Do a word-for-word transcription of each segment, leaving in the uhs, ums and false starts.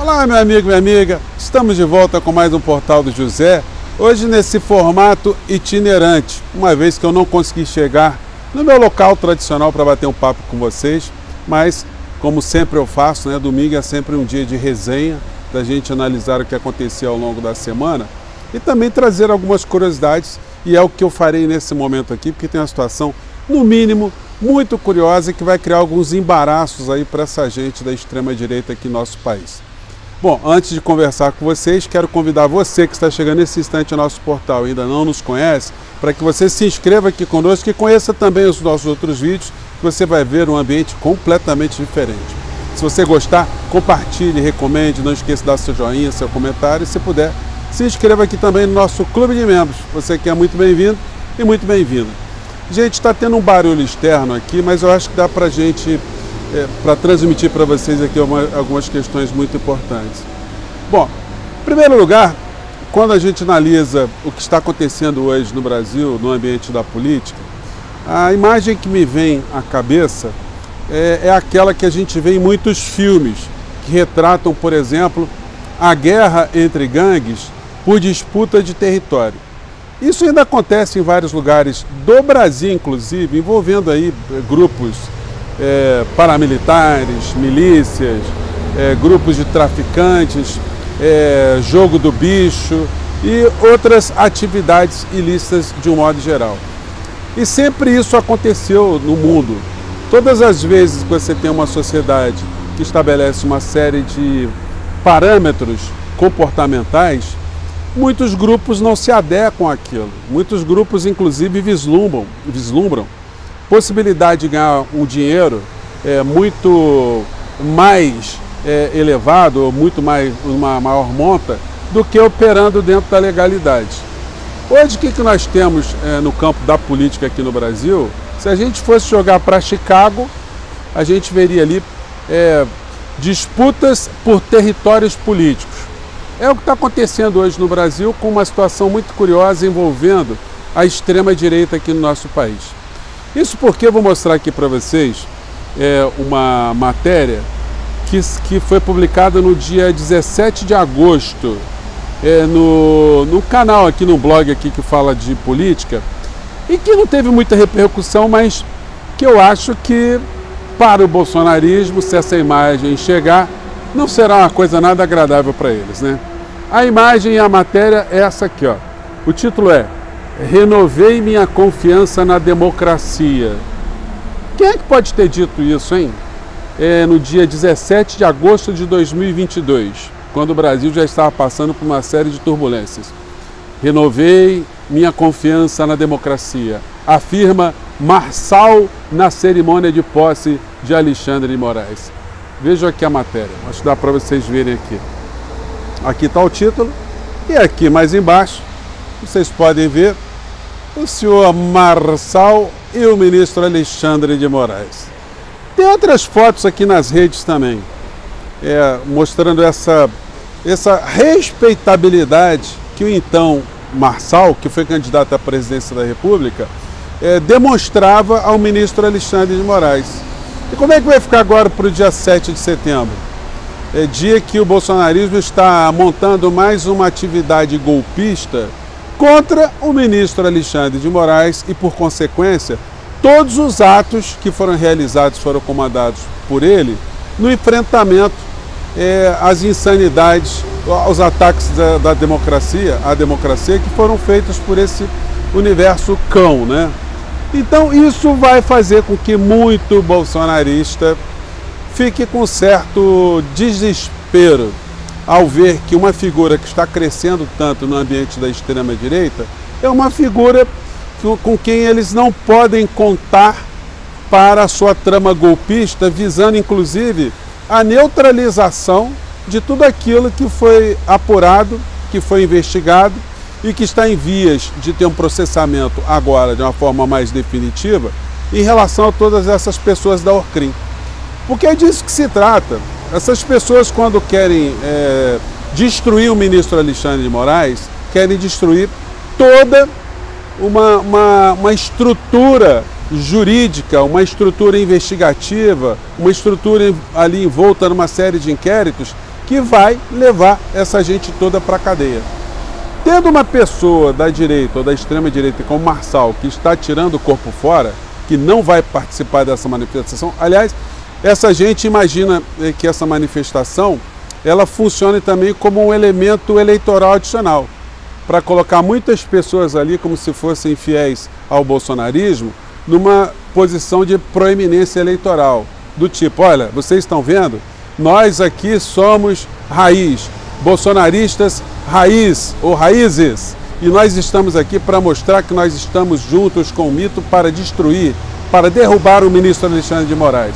Olá, meu amigo, minha amiga, estamos de volta com mais um Portal do José, hoje nesse formato itinerante, uma vez que eu não consegui chegar no meu local tradicional para bater um papo com vocês, mas como sempre eu faço, né, domingo é sempre um dia de resenha, da gente analisar o que aconteceu ao longo da semana e também trazer algumas curiosidades, e é o que eu farei nesse momento aqui, porque tem uma situação, no mínimo, muito curiosa que vai criar alguns embaraços aí para essa gente da extrema-direita aqui no nosso país. Bom, antes de conversar com vocês, quero convidar você que está chegando nesse instante ao nosso portal e ainda não nos conhece, para que você se inscreva aqui conosco e conheça também os nossos outros vídeos, que você vai ver um ambiente completamente diferente. Se você gostar, compartilhe, recomende, não esqueça de dar seu joinha, seu comentário e, se puder, se inscreva aqui também no nosso clube de membros. Você que é muito bem-vindo e muito bem-vinda. Gente, está tendo um barulho externo aqui, mas eu acho que dá para a gente... É, para transmitir para vocês aqui uma, algumas questões muito importantes. Bom, em primeiro lugar, quando a gente analisa o que está acontecendo hoje no Brasil, no ambiente da política, a imagem que me vem à cabeça é, é aquela que a gente vê em muitos filmes, que retratam, por exemplo, a guerra entre gangues por disputa de território. Isso ainda acontece em vários lugares do Brasil, inclusive, envolvendo aí grupos É, paramilitares, milícias, é, grupos de traficantes, é, jogo do bicho e outras atividades ilícitas de um modo geral. E sempre isso aconteceu no mundo. Todas as vezes que você tem uma sociedade que estabelece uma série de parâmetros comportamentais, muitos grupos não se adequam àquilo. Muitos grupos, inclusive, vislumbram, vislumbram possibilidade de ganhar um dinheiro é, muito mais é, elevado, ou muito mais, uma maior monta, do que operando dentro da legalidade. Hoje, o que, que nós temos é, no campo da política aqui no Brasil? Se a gente fosse jogar para Chicago, a gente veria ali é, disputas por territórios políticos. É o que está acontecendo hoje no Brasil, com uma situação muito curiosa envolvendo a extrema-direita aqui no nosso país. Isso porque eu vou mostrar aqui para vocês é, uma matéria que, que foi publicada no dia dezessete de agosto é, no, no canal aqui, no blog aqui que fala de política, e que não teve muita repercussão, mas que eu acho que para o bolsonarismo, se essa imagem chegar, não será uma coisa nada agradável para eles, né? A imagem e a matéria é essa aqui, ó. O título é: renovei minha confiança na democracia. Quem é que pode ter dito isso, hein? É, no dia dezessete de agosto de dois mil e vinte e dois, quando o Brasil já estava passando por uma série de turbulências. Renovei minha confiança na democracia, afirma Marçal na cerimônia de posse de Alexandre de Moraes. Vejam aqui a matéria, acho que dá para vocês verem aqui. Aqui está o título, e aqui mais embaixo vocês podem ver o senhor Marçal e o ministro Alexandre de Moraes. Tem outras fotos aqui nas redes também, é, mostrando essa, essa respeitabilidade que o então Marçal, que foi candidato à presidência da República, é, demonstrava ao ministro Alexandre de Moraes. E como é que vai ficar agora para o dia sete de setembro? É dia que o bolsonarismo está montando mais uma atividade golpista contra o ministro Alexandre de Moraes e, por consequência, todos os atos que foram realizados foram comandados por ele no enfrentamento é, às insanidades, aos ataques da, da democracia, à democracia, que foram feitos por esse universo cão, né? Então isso vai fazer com que muito bolsonarista fique com certo desespero ao ver que uma figura que está crescendo tanto no ambiente da extrema-direita é uma figura com quem eles não podem contar para a sua trama golpista, visando inclusive a neutralização de tudo aquilo que foi apurado, que foi investigado e que está em vias de ter um processamento agora de uma forma mais definitiva em relação a todas essas pessoas da Orcrim. Porque é disso que se trata. Essas pessoas, quando querem é, destruir o ministro Alexandre de Moraes, querem destruir toda uma, uma, uma estrutura jurídica, uma estrutura investigativa, uma estrutura ali envolta numa série de inquéritos que vai levar essa gente toda para a cadeia. Tendo uma pessoa da direita ou da extrema-direita como Marçal, que está tirando o corpo fora, que não vai participar dessa manifestação, aliás, essa gente imagina que essa manifestação ela funcione também como um elemento eleitoral adicional, para colocar muitas pessoas ali como se fossem fiéis ao bolsonarismo, numa posição de proeminência eleitoral, do tipo, olha, vocês estão vendo? Nós aqui somos raiz, bolsonaristas raiz ou raízes, e nós estamos aqui para mostrar que nós estamos juntos com o mito para destruir, para derrubar o ministro Alexandre de Moraes.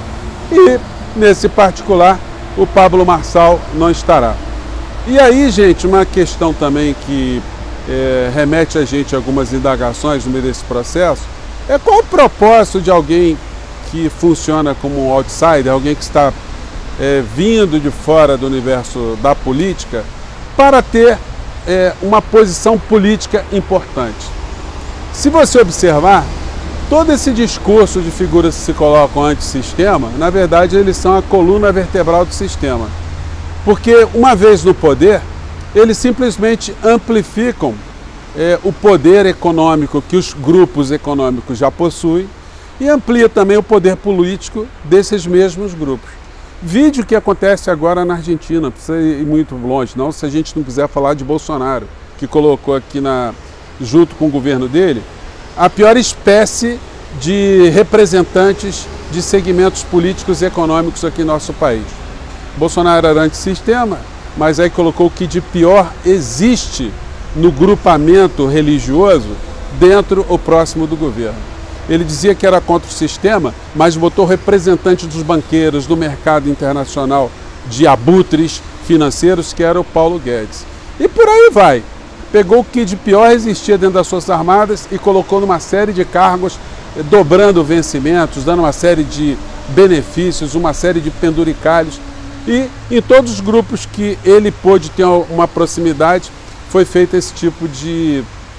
E, nesse particular, o Pablo Marçal não estará. E aí, gente, uma questão também que é, remete a gente a algumas indagações no meio desse processo, é qual o propósito de alguém que funciona como um outsider, alguém que está é, vindo de fora do universo da política, para ter é, uma posição política importante. Se você observar, todo esse discurso de figuras que se colocam antissistema, na verdade eles são a coluna vertebral do sistema. Porque uma vez no poder, eles simplesmente amplificam é, o poder econômico que os grupos econômicos já possuem e amplia também o poder político desses mesmos grupos. Vide o que acontece agora na Argentina, não precisa ir muito longe, não, se a gente não quiser falar de Bolsonaro, que colocou aqui, na, junto com o governo dele, a pior espécie de representantes de segmentos políticos e econômicos aqui no nosso país. Bolsonaro era antissistema, mas aí colocou o que de pior existe no grupamento religioso dentro ou próximo do governo. Ele dizia que era contra o sistema, mas botou representante dos banqueiros, do mercado internacional, de abutres financeiros, que era o Paulo Guedes. E por aí vai. Pegou o que de pior existia dentro das Forças Armadas e colocou numa série de cargos, dobrando vencimentos, dando uma série de benefícios, uma série de penduricalhos. E em todos os grupos que ele pôde ter uma proximidade, foi feito esse tipo de,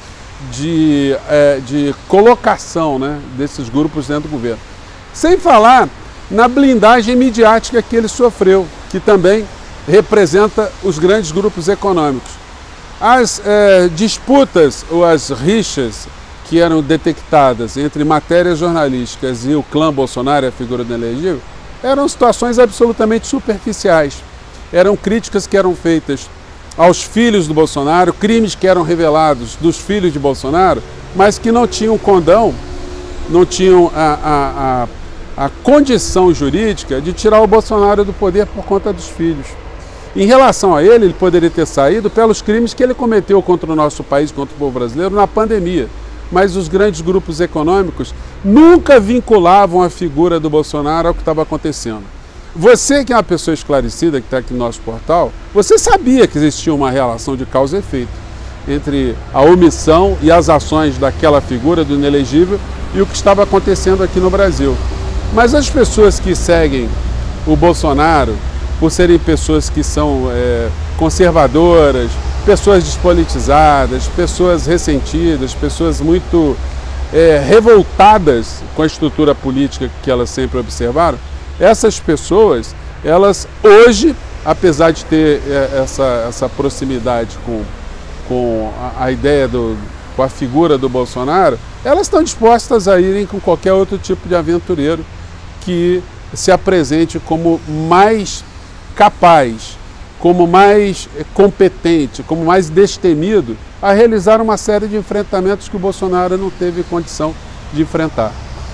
de, é, de colocação, né, desses grupos dentro do governo. Sem falar na blindagem midiática que ele sofreu, que também representa os grandes grupos econômicos. As é, disputas ou as rixas que eram detectadas entre matérias jornalísticas e o clã Bolsonaro, a figura do inelegível, eram situações absolutamente superficiais. Eram críticas que eram feitas aos filhos do Bolsonaro, crimes que eram revelados dos filhos de Bolsonaro, mas que não tinham condão, não tinham a, a, a, a condição jurídica de tirar o Bolsonaro do poder por conta dos filhos. Em relação a ele, ele poderia ter saído pelos crimes que ele cometeu contra o nosso país, contra o povo brasileiro, na pandemia. Mas os grandes grupos econômicos nunca vinculavam a figura do Bolsonaro ao que estava acontecendo. Você, que é uma pessoa esclarecida, que está aqui no nosso portal, você sabia que existia uma relação de causa e efeito entre a omissão e as ações daquela figura do inelegível e o que estava acontecendo aqui no Brasil. Mas as pessoas que seguem o Bolsonaro, por serem pessoas que são é, conservadoras, pessoas despolitizadas, pessoas ressentidas, pessoas muito é, revoltadas com a estrutura política que elas sempre observaram, essas pessoas, elas hoje, apesar de ter é, essa, essa proximidade com, com a, a ideia, do, com a figura do Bolsonaro, elas estão dispostas a irem com qualquer outro tipo de aventureiro que se apresente como mais capaz, como mais competente, como mais destemido a realizar uma série de enfrentamentos que o Bolsonaro não teve condição de enfrentar.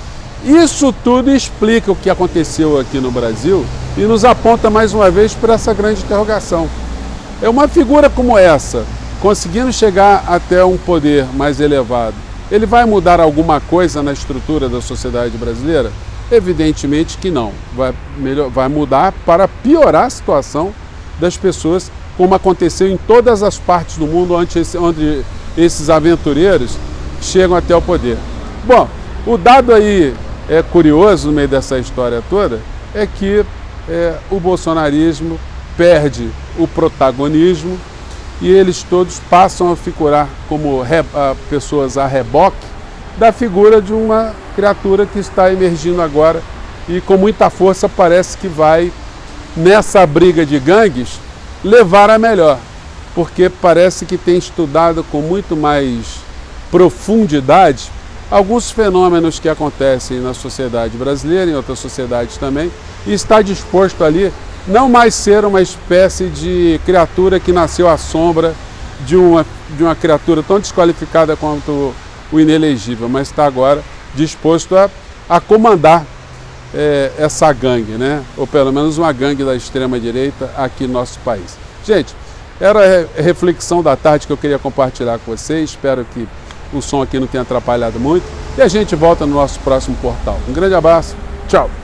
Isso tudo explica o que aconteceu aqui no Brasil e nos aponta mais uma vez para essa grande interrogação. É uma figura como essa, conseguindo chegar até um poder mais elevado, ele vai mudar alguma coisa na estrutura da sociedade brasileira? Evidentemente que não. Vai, melhor, vai mudar para piorar a situação das pessoas, como aconteceu em todas as partes do mundo onde, esse, onde esses aventureiros chegam até o poder. Bom, o dado aí é curioso no meio dessa história toda é que é, o bolsonarismo perde o protagonismo e eles todos passam a figurar como re, a, pessoas a reboque da figura de uma criatura que está emergindo agora e com muita força parece que vai nessa briga de gangues, levar a melhor, porque parece que tem estudado com muito mais profundidade alguns fenômenos que acontecem na sociedade brasileira, em outras sociedades também, e está disposto ali não mais ser uma espécie de criatura que nasceu à sombra de uma, de uma criatura tão desqualificada quanto o inelegível, mas está agora disposto a, a comandar é, essa gangue, né? Ou pelo menos uma gangue da extrema-direita aqui no nosso país. Gente, era a reflexão da tarde que eu queria compartilhar com vocês, espero que o som aqui não tenha atrapalhado muito, e a gente volta no nosso próximo portal. Um grande abraço, tchau!